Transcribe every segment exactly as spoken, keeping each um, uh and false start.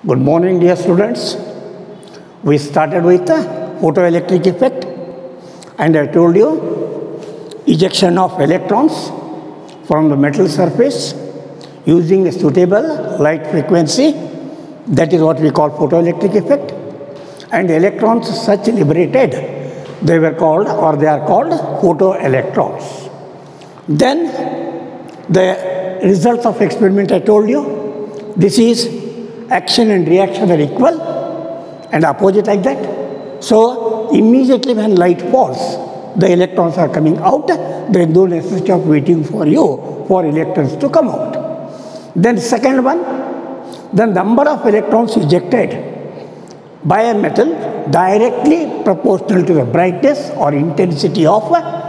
Good morning, dear students. We started with the photoelectric effect, and I told you ejection of electrons from the metal surface using a suitable light frequency. That is what we call photoelectric effect. And electrons such liberated, they were called or they are called photoelectrons. Then the results of experiment I told you, this is action and reaction are equal and opposite like that. So immediately when light falls, the electrons are coming out. There is no necessity of waiting for you for electrons to come out. Then second one, the number of electrons ejected by a metal directly proportional to the brightness or intensity of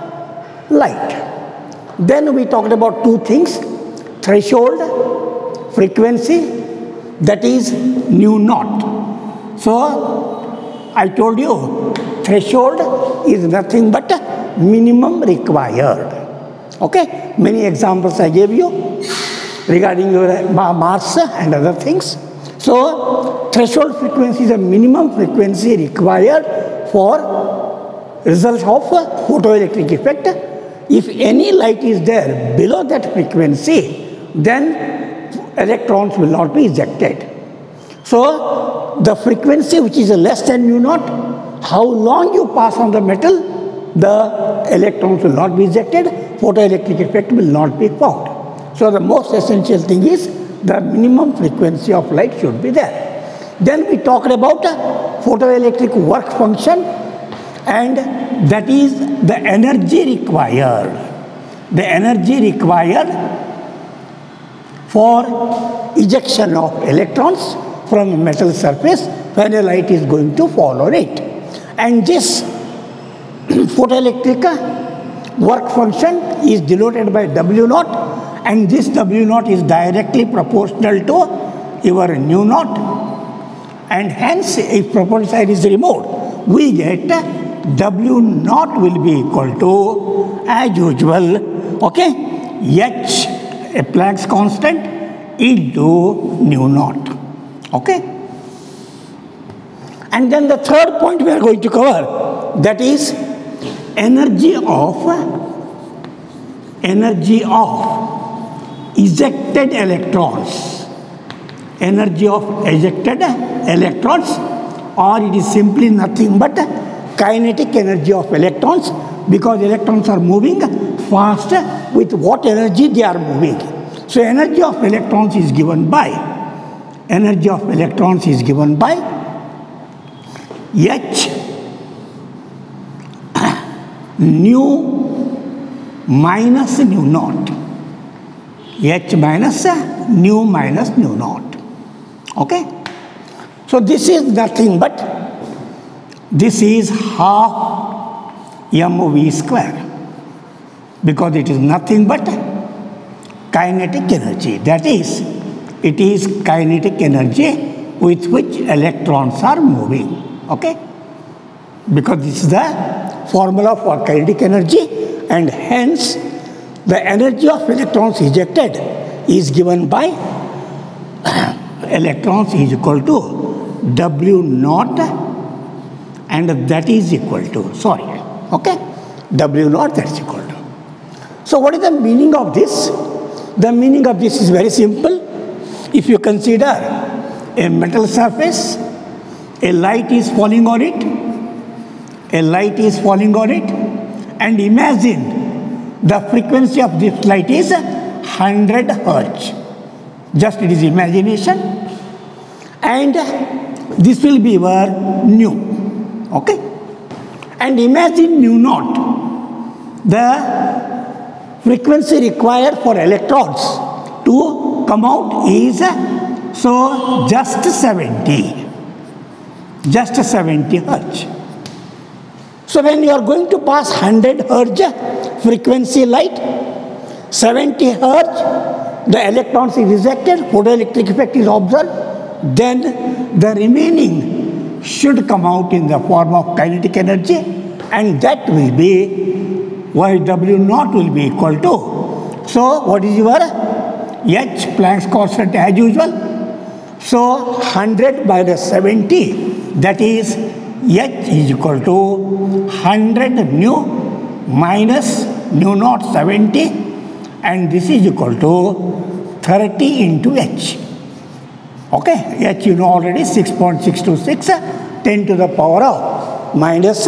light. Then we talked about two things: threshold frequency, that is nu naught. So I told you threshold is nothing but minimum required. Okay, many examples I gave you regarding your mass and other things. So threshold frequency is a minimum frequency required for result of photoelectric effect. If any light is there below that frequency, then electrons will not be ejected. So the frequency which is less than nu naught, how long you pass on the metal, the electrons will not be ejected, photoelectric effect will not be found. So the most essential thing is the minimum frequency of light should be there. Then we talked about photoelectric work function, and that is the energy required. The energy required for ejection of electrons from a metal surface when a light is going to fall on it. And this photoelectric work function is denoted by W naught, and this W naught is directly proportional to your nu naught, and hence if proportional side is removed, we get W naught will be equal to, as usual, okay, H, a Planck's constant, into nu naught. Okay? And then the third point we are going to cover, that is energy of energy of ejected electrons. Energy of ejected electrons, or it is simply nothing but kinetic energy of electrons, because electrons are moving fast. With what energy they are moving? So energy of electrons is given by, energy of electrons is given by H nu minus nu naught. H minus nu minus nu naught. Okay? So this is nothing but, this is half mv square, because it is nothing but kinetic energy. That is, it is kinetic energy with which electrons are moving. Okay? Because this is the formula for kinetic energy, and hence the energy of electrons ejected is given by electrons is equal to W naught, and that is equal to, sorry, okay, W naught, that is equal to. So what is the meaning of this? The meaning of this is very simple. If you consider a metal surface, a light is falling on it, a light is falling on it, and imagine the frequency of this light is one hundred hertz. Just it is imagination, and this will be your nu. Okay? And imagine nu naught, the frequency required for electrons to come out is, so just seventy, just seventy hertz. So when you are going to pass one hundred hertz frequency light, seventy hertz, the electrons is ejected, photoelectric effect is observed, then the remaining should come out in the form of kinetic energy, and that will be why W naught will be equal to. So what is your H, Planck's constant as usual. So one hundred minus seventy, that is H is equal to one hundred nu minus nu naught seventy, and this is equal to thirty into H. Okay, H you know already, six point six two six, ten to the power of minus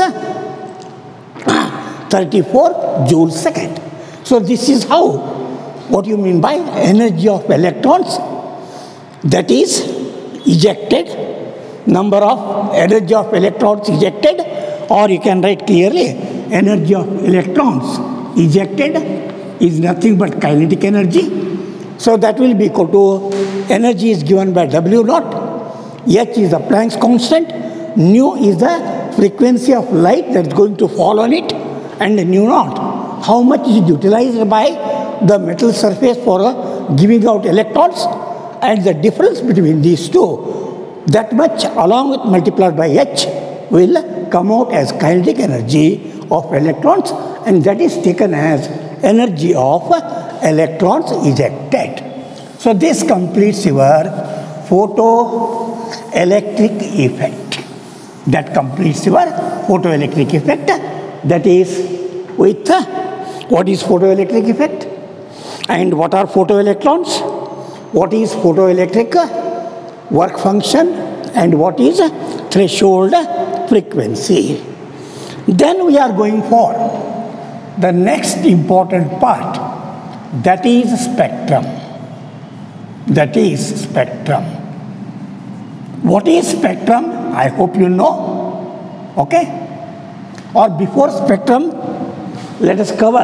thirty-four joule second. So this is how, what you mean by energy of electrons, that is ejected, number of energy of electrons ejected, or you can write clearly energy of electrons ejected is nothing but kinetic energy. So that will be equal to, energy is given by W naught, H is the Planck's constant, nu is the frequency of light that is going to fall on it, and nu naught, how much is utilized by the metal surface for uh, giving out electrons, and the difference between these two, that much along with multiplied by H will come out as kinetic energy of electrons, and that is taken as energy of electrons ejected. So this completes your photoelectric effect. That completes your photoelectric effect. That is with uh, what is photoelectric effect, and what are photoelectrons, what is photoelectric work function, and what is threshold frequency. Then we are going for the next important part, that is spectrum. That is spectrum. What is spectrum? I hope you know. Okay? Or before spectrum, let us cover,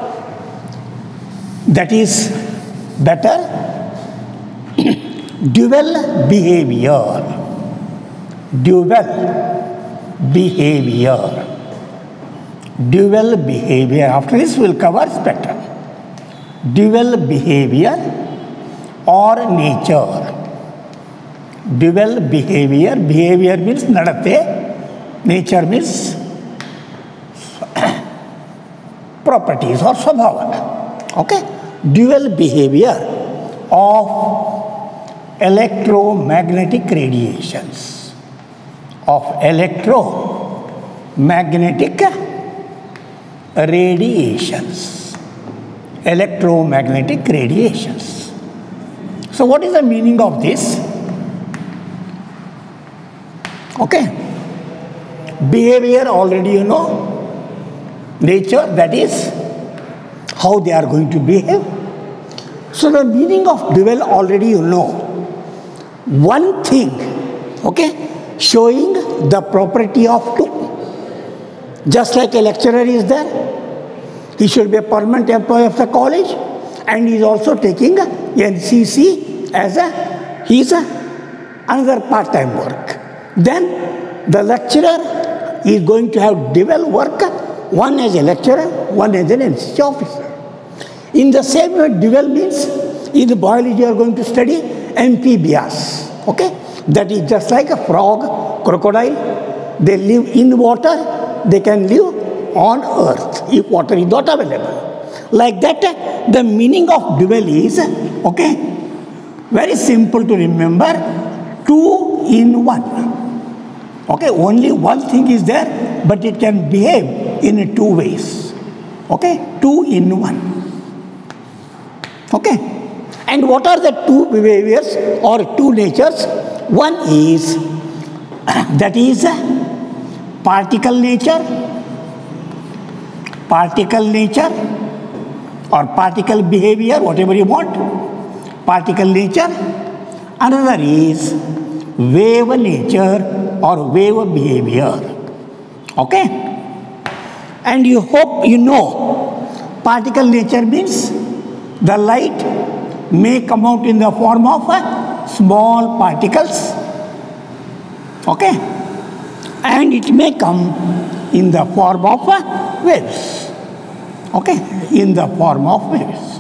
that is better, dual behavior. Dual behavior. Dual behavior. After this, we will cover spectrum. Dual behavior or nature. Dual behavior. Behavior means nadate. Nature means properties or swabhava. Okay? Dual behavior of electromagnetic radiations. Of electromagnetic radiations. Electromagnetic radiations. So what is the meaning of this? Okay. Behavior already you know. Nature, that is how they are going to behave. So the meaning of dual already you know. One thing, okay, showing the property of two. Just like a lecturer is there, he should be a permanent employee of the college, and he is also taking N C C as a, he is a another part-time work. Then the lecturer is going to have dual work, one as a lecturer, one as an N C C officer. In the same way, dual means in the biology you are going to study amphibians. Okay? That is just like a frog, crocodile. They live in water, they can live on earth if water is not available. Like that, the meaning of dual is, okay, very simple to remember, two in one. Okay, only one thing is there, but it can behave in two ways. Okay, two in one. Okay, and what are the two behaviors or two natures? One is, that is particle nature, particle nature or particle behavior, whatever you want, particle nature. Another is wave nature or wave behavior. Okay? And you hope you know, particle nature means the light may come out in the form of uh, small particles. Okay? And it may come in the form of uh, waves. Okay? In the form of waves.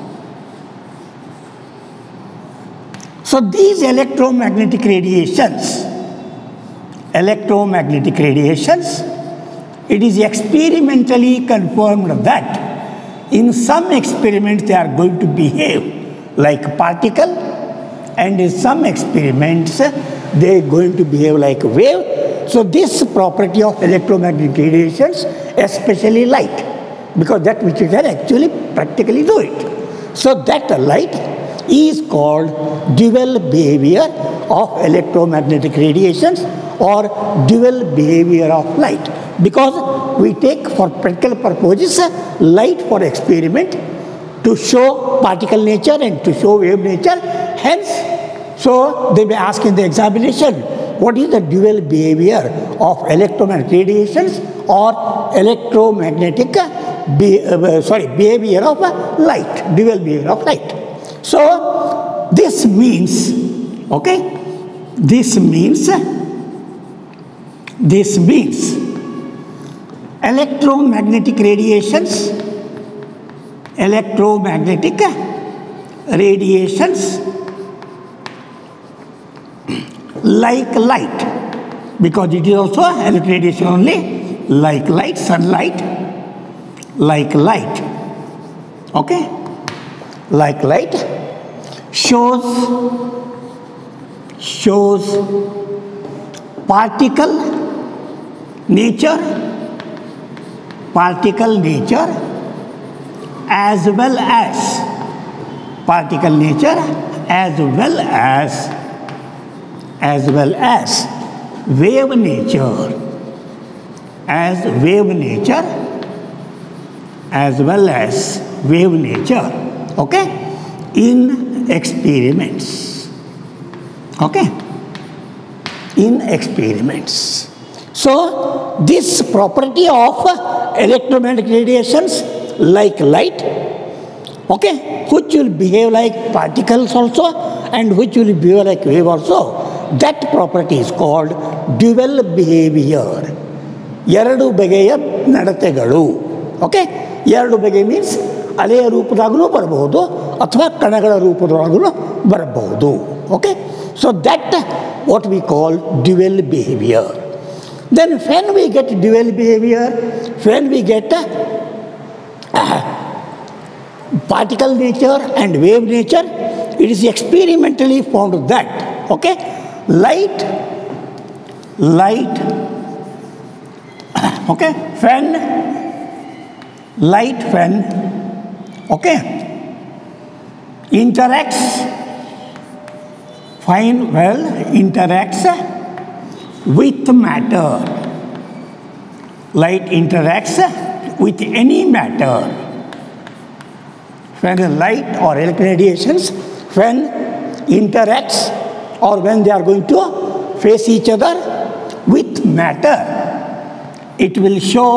So these electromagnetic radiations, electromagnetic radiations, it is experimentally confirmed that in some experiments they are going to behave like particle, and in some experiments they are going to behave like a wave. So this property of electromagnetic radiations, especially light, because that which you can actually practically do it. So that light is called dual behavior of electromagnetic radiations or dual behavior of light, because we take for practical purposes light for experiment to show particle nature and to show wave nature. Hence, so they may ask in the examination, what is the dual behavior of electromagnetic radiations or electromagnetic be, uh, sorry, behavior of light, dual behavior of light. So this means, okay, this means, this means electromagnetic radiations, electromagnetic radiations like light, because it is also electric radiation only, like light, sunlight, like light, okay, like light, shows, shows particle nature, particle nature as well as, particle nature as well as, as well as wave nature, as wave nature, as well as wave nature, okay, in experiments, okay, in experiments. So this property of electromagnetic radiations like light, okay, which will behave like particles also and which will behave like wave also, that property is called dual behavior. ಎರಡು ಬಗೆಯ ನಡತೆಗಳು, okay, ಎರಡು ಬಗೆ means ಅಲೆಯ ರೂಪದಾಗಲೂ ಬರಬಹುದು ಅಥವಾ ಕಣಗಳ ರೂಪದಾಗಲೂ ಬರಬಹುದು, okay. So that what we call dual behaviour. Then when we get dual behavior, when we get uh, particle nature and wave nature, it is experimentally found that, okay, light, light, okay, when, light when, okay, interacts, fine, well, interacts with matter. Light interacts with any matter. When the light or electric radiations, when interacts or when they are going to face each other with matter, it will show,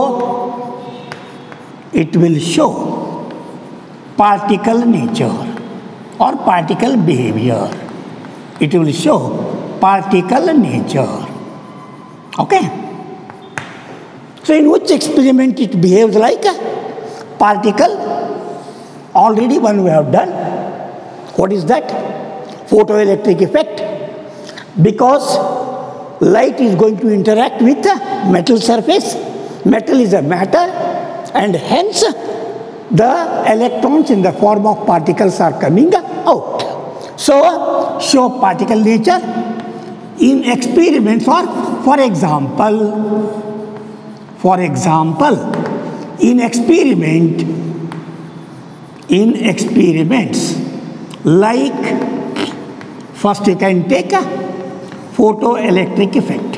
it will show particle nature or particle behavior. It will show particle nature. Okay. So in which experiment it behaves like a particle? Already one we have done. What is that? Photoelectric effect. Because light is going to interact with a metal surface. Metal is a matter, and hence the electrons in the form of particles are coming out. So show particle nature in experiments, or for example, for example, in experiment, in experiments, like first you can take a photoelectric effect,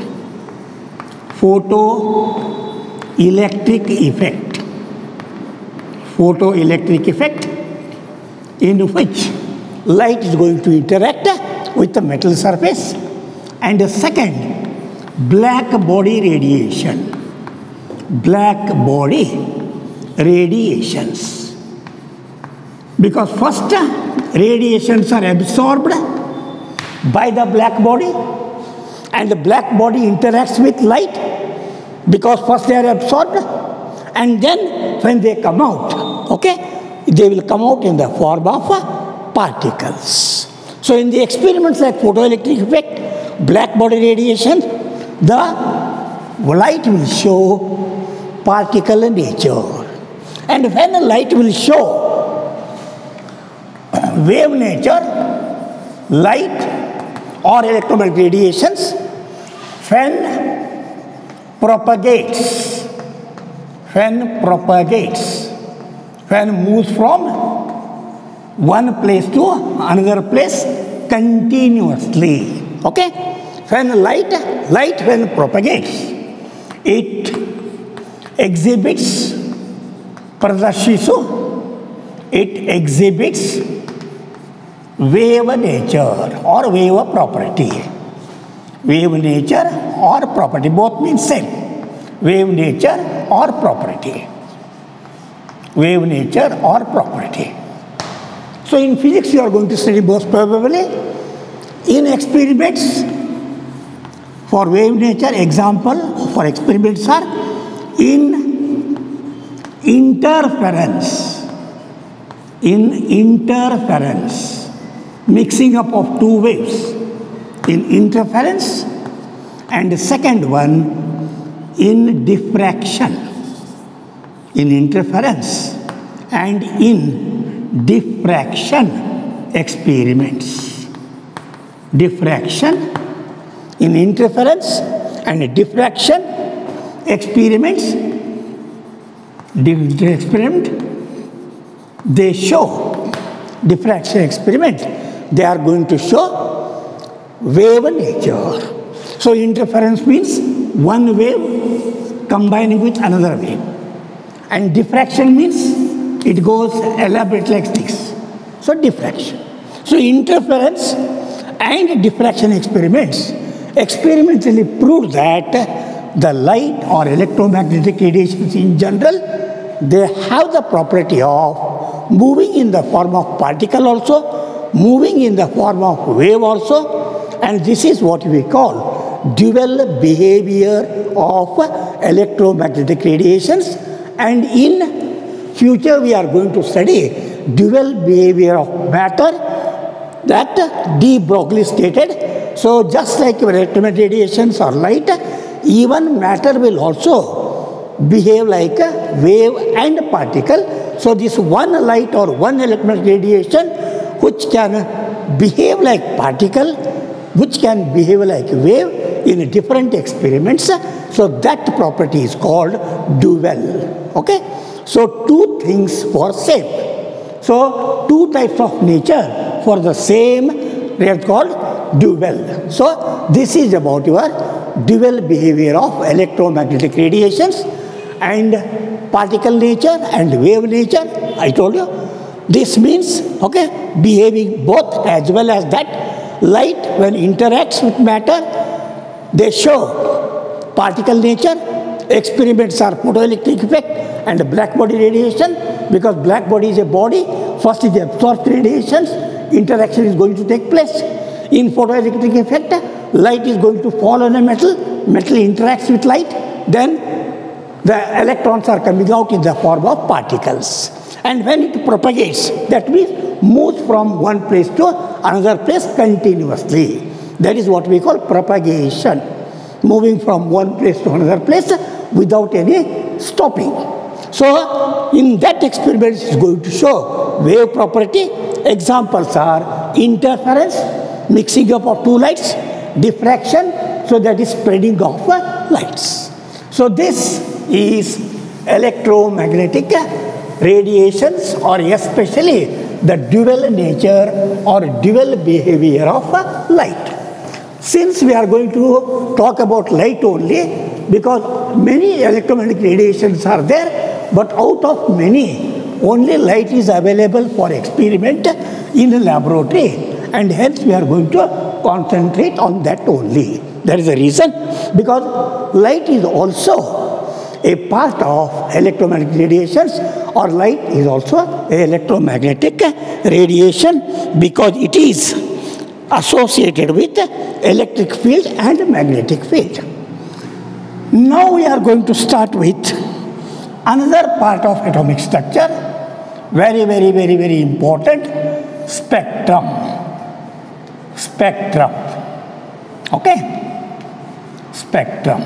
photoelectric effect, photoelectric effect in which light is going to interact with the metal surface. And the second, black body radiation, black body radiations. Because first radiations are absorbed by the black body, and the black body interacts with light because first they are absorbed, and then when they come out, okay, they will come out in the form of particles. So in the experiments like photoelectric effect, black body radiation, the light will show particle nature. And when the light will show wave nature, light or electromagnetic radiations, when propagates, when propagates, when moves from one place to another place continuously. Okay? When light, light when propagates, it exhibits pradashisu, it exhibits wave nature or wave property. Wave nature or property, both mean same. Wave nature or property. Wave nature or property. So in physics you are going to study most probably in experiments for wave nature. Example for experiments are in interference, in interference, mixing up of two waves, in interference, and the second one in diffraction, in interference and in diffraction experiments. Diffraction, in interference and diffraction experiments, the experiment, they show, diffraction experiment, they are going to show wave nature. So interference means one wave combining with another wave. And diffraction means it goes elaborate like this. So diffraction. So interference and diffraction experiments experimentally proved that the light or electromagnetic radiations in general, they have the property of moving in the form of particle also, moving in the form of wave also, and this is what we call dual behavior of electromagnetic radiations. And in future we are going to study dual behavior of matter, that de Broglie stated. So just like electromagnetic radiations or light, even matter will also behave like a wave and particle. So this one light or one electromagnetic radiation which can behave like particle, which can behave like wave in different experiments. So that property is called dual. Okay? So two things for same. So two types of nature for the same, they are called dual. So this is about your dual behavior of electromagnetic radiations and particle nature and wave nature. I told you. This means, okay, behaving both as well as that. Light when interacts with matter, they show particle nature. Experiments are photoelectric effect and black body radiation, because black body is a body. First is absorbed radiations, interaction is going to take place. In photoelectric effect, light is going to fall on a metal, metal interacts with light, then the electrons are coming out in the form of particles. And when it propagates, that means moves from one place to another place continuously. That is what we call propagation. Moving from one place to another place without any stopping. So in that experiment it is going to show wave property. Examples are interference, mixing up of two lights, diffraction, so that is spreading of lights. So this is electromagnetic radiations, or especially the dual nature or dual behavior of light. Since we are going to talk about light only, because many electromagnetic radiations are there, but out of many, only light is available for experiment in a laboratory, and hence we are going to concentrate on that only. That is the reason, because light is also a part of electromagnetic radiations, or light is also electromagnetic radiation, because it is associated with electric field and magnetic field. Now we are going to start with another part of atomic structure, very, very, very, very important, spectrum. Spectrum. Okay? Spectrum.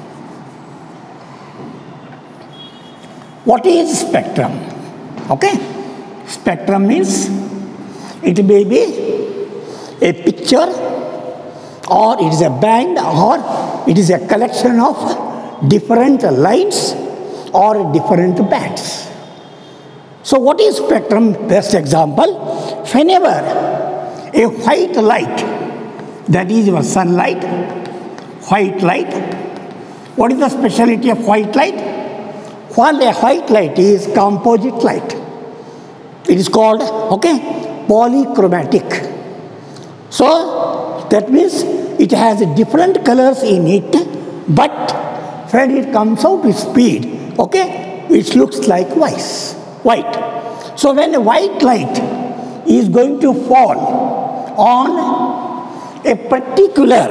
What is spectrum? Okay? Spectrum means it may be a picture, or it is a band, or it is a collection of different lines or different bands. So what is spectrum? Best example, whenever a white light, that is your sunlight, white light, what is the speciality of white light? While a white light is composite light, it is called, okay, polychromatic. So that means it has different colors in it, but when it comes out with speed, okay, it looks like white. White. So when a white light is going to fall on a particular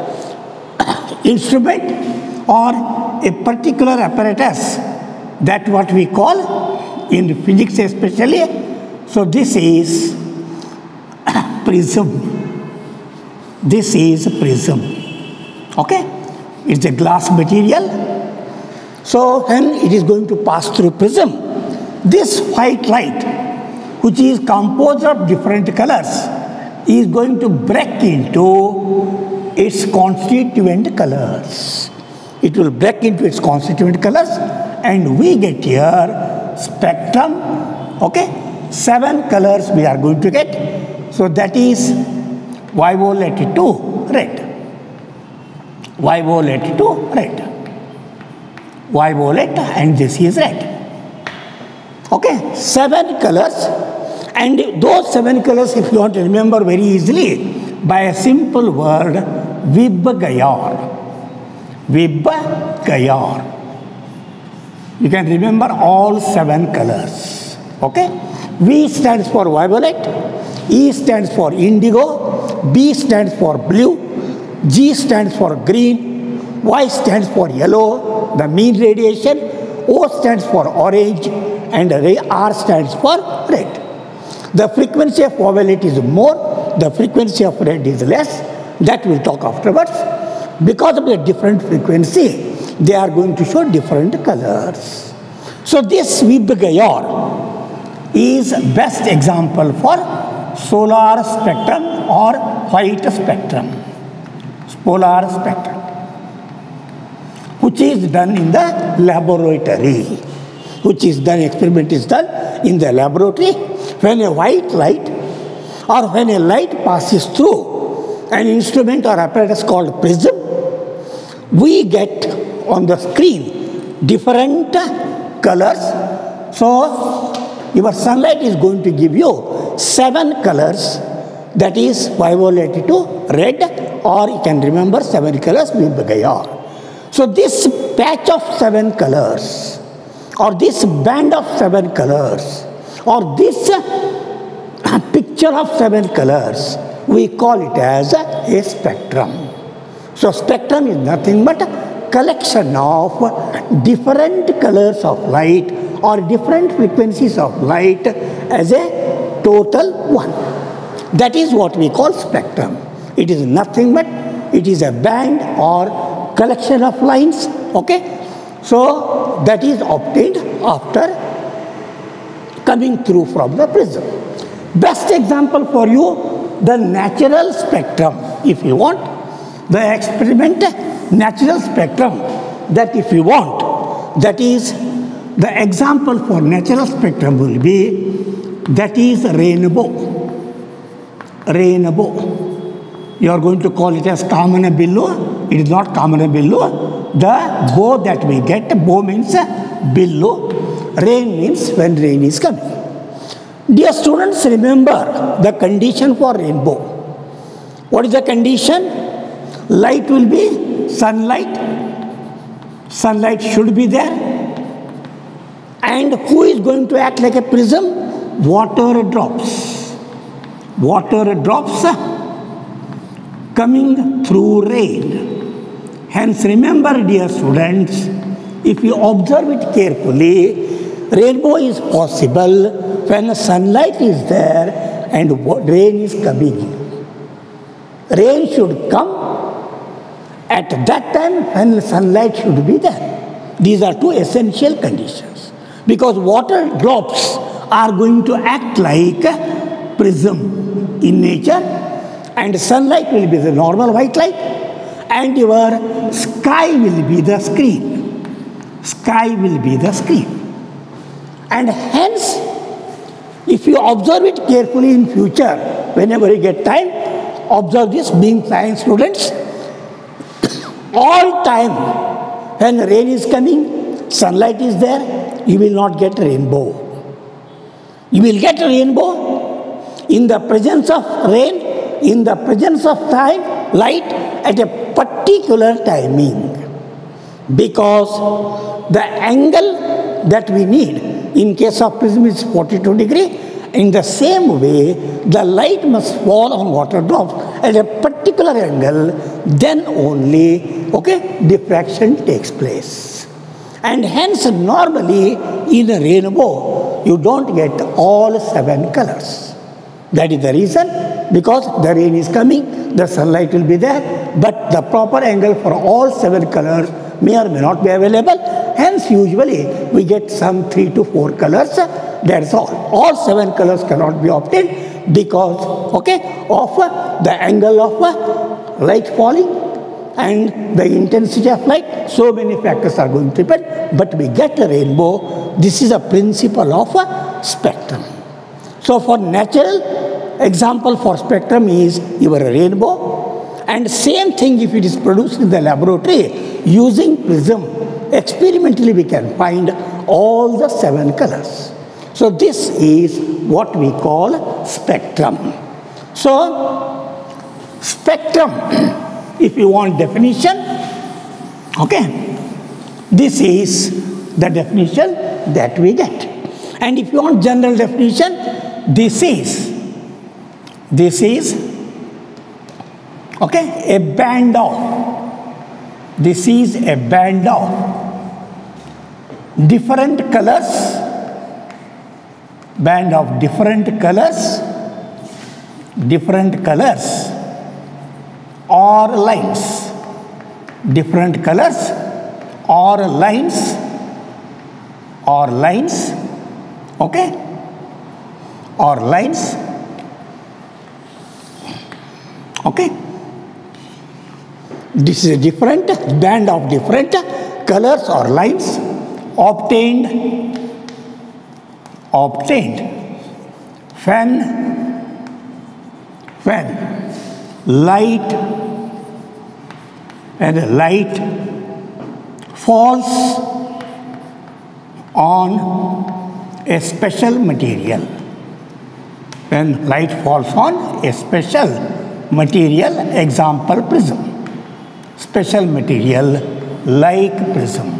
instrument or a particular apparatus, that what we call in physics especially, so this is prism. This is prism. Okay? It's a glass material. So when it is going to pass through prism, this white light, which is composed of different colors, is going to break into its constituent colors. It will break into its constituent colors, and we get here spectrum, okay? Seven colors we are going to get. So that is violet to red. Violet to red. Violet, and this is red. Okay, seven colors, and those seven colors, if you want to remember very easily, by a simple word, Vibgayar. Vibgayar. You can remember all seven colors. Okay? V stands for violet, E stands for indigo, B stands for blue, G stands for green, Y stands for yellow, the mean radiation, O stands for orange, and R stands for red. The frequency of violet is more, the frequency of red is less. That we'll talk afterwards. Because of the different frequency, they are going to show different colors. So this Vibgayar is best example for solar spectrum or white spectrum, polar spectrum, which is done in the laboratory. Which is done, experiment is done in the laboratory. When a white light or when a light passes through an instrument or apparatus called prism, we get on the screen different colors. So your sunlight is going to give you seven colors, that is violet to red, or you can remember seven colors Vibgayar. So this patch of seven colors, or this band of seven colors, or this picture of seven colors, we call it as a spectrum. So spectrum is nothing but a collection of different colors of light or different frequencies of light as a total one. That is what we call spectrum. It is nothing but, it is a band or collection of lines, okay? So that is obtained after coming through from the prism. Best example for you, the natural spectrum, if you want. The experiment natural spectrum, that if you want, that is the example for natural spectrum will be, that is rainbow. Rainbow. You are going to call it as Kamanabillur. It is not Kamanabillur. The bow that we get, bow means billu. Rain means when rain is coming. Dear students, remember the condition for rainbow. What is the condition? Light will be sunlight. Sunlight should be there. And who is going to act like a prism? Water drops. Water drops coming through rain. Hence, remember, dear students, if you observe it carefully, rainbow is possible when sunlight is there and rain is coming in. Rain should come at that time when sunlight should be there. These are two essential conditions. Because water drops are going to act like a prism in nature, and sunlight will be the normal white light, and your sky will be the screen. Sky will be the screen. And hence, if you observe it carefully in future, whenever you get time, observe this, being science students, all time when rain is coming, sunlight is there, you will not get rainbow. You will get rainbow in the presence of rain, in the presence of time, light at a particular timing. Because the angle that we need in case of prism is forty-two degree, in the same way the light must fall on water drops at a particular angle, then only, okay, diffraction takes place. And hence normally in a rainbow you don't get all seven colors. That is the reason, because the rain is coming, the sunlight will be there, but the proper angle for all seven colors may or may not be available. Hence usually we get some three to four colors, that's all. All seven colors cannot be obtained because, okay, of the angle of light falling and the intensity of light. So many factors are going to depend, but we get a rainbow. This is a principle of a spectrum. So for natural example for spectrum is your rainbow, and same thing if it is produced in the laboratory using prism, experimentally we can find all the seven colors. So this is what we call spectrum. So spectrum, if you want definition, okay, this is the definition that we get. And if you want general definition, this is, this is, okay, a band of, this is a band of different colors, band of different colors, different colors or lines, different colors or lines, or lines, okay, or lines, okay. This is a different band of different colors or lines obtained, obtained when, when light and light falls on a special material. When light falls on a special material, example prism. Special material like prism,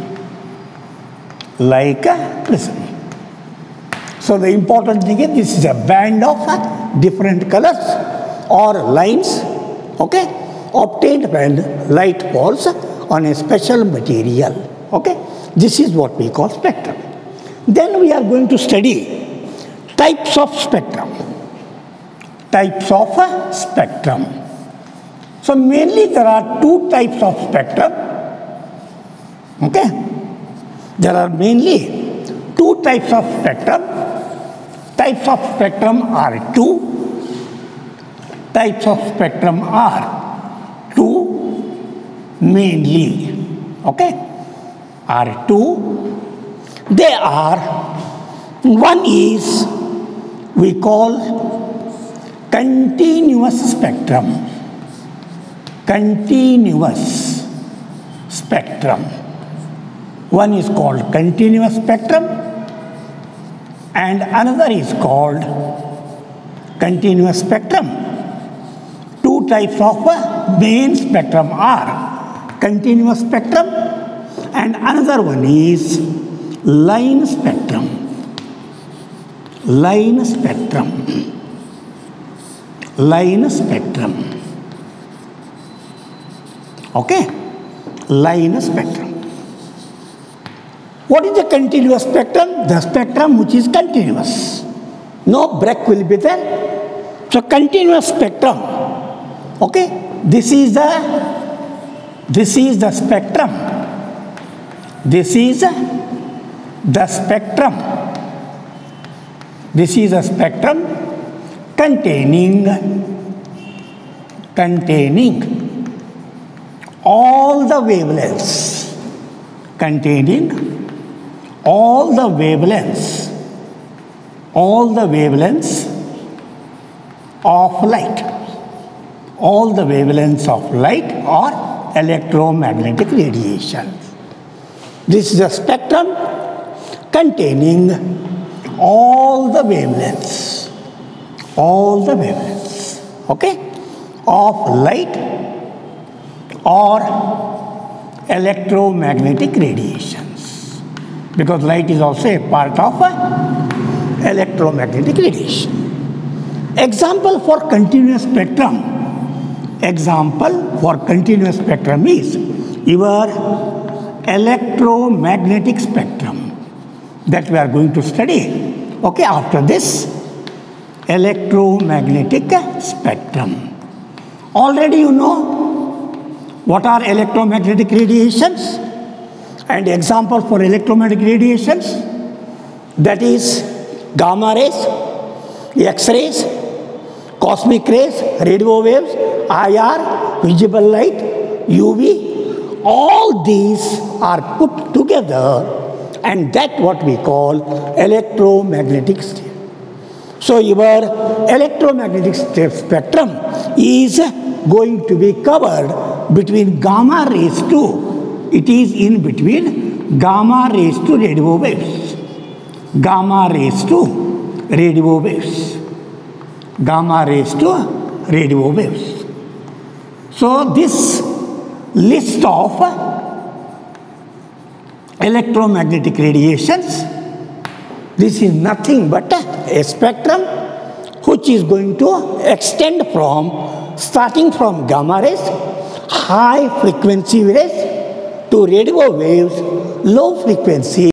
like a prism. So the important thing is this is a band of different colors or lines, okay, obtained when light falls on a special material, okay. This is what we call spectrum. Then we are going to study types of spectrum. Types of spectrum. So mainly there are two types of spectrum. Okay? There are mainly two types of spectrum. Types of spectrum are two. Types of spectrum are two mainly. Okay? Are two. They are, one is we call continuous spectrum. Continuous spectrum. One is called continuous spectrum and another is called continuous spectrum. Two types of main spectrum are continuous spectrum and another one is line spectrum. Line spectrum. Line spectrum. Okay? Line spectrum. What is the continuous spectrum? The spectrum which is continuous. No break will be there. So continuous spectrum. Okay? This is the this is the spectrum. This is the spectrum. This is a spectrum containing containing all the wavelengths, containing all the wavelengths, all the wavelengths of light, all the wavelengths of light or electromagnetic radiation. This is a spectrum containing all the wavelengths, all the wavelengths, okay, of light or electromagnetic radiations, because light is also a part of uh, electromagnetic radiation. Example for continuous spectrum, example for continuous spectrum is your electromagnetic spectrum that we are going to study, okay, after this. Electromagnetic spectrum. Already you know what are electromagnetic radiations, and example for electromagnetic radiations, that is gamma rays, X-rays, cosmic rays, radio waves, I R, visible light, U V, all these are put together, and that what we call electromagnetic state. So your electromagnetic spectrum is going to be covered between gamma rays to, it is in between gamma rays to radio waves, gamma rays to radio waves, gamma rays to radio waves. So this list of electromagnetic radiations, this is nothing but a spectrum which is going to extend from, starting from gamma rays, high frequency rays, to radio waves, low frequency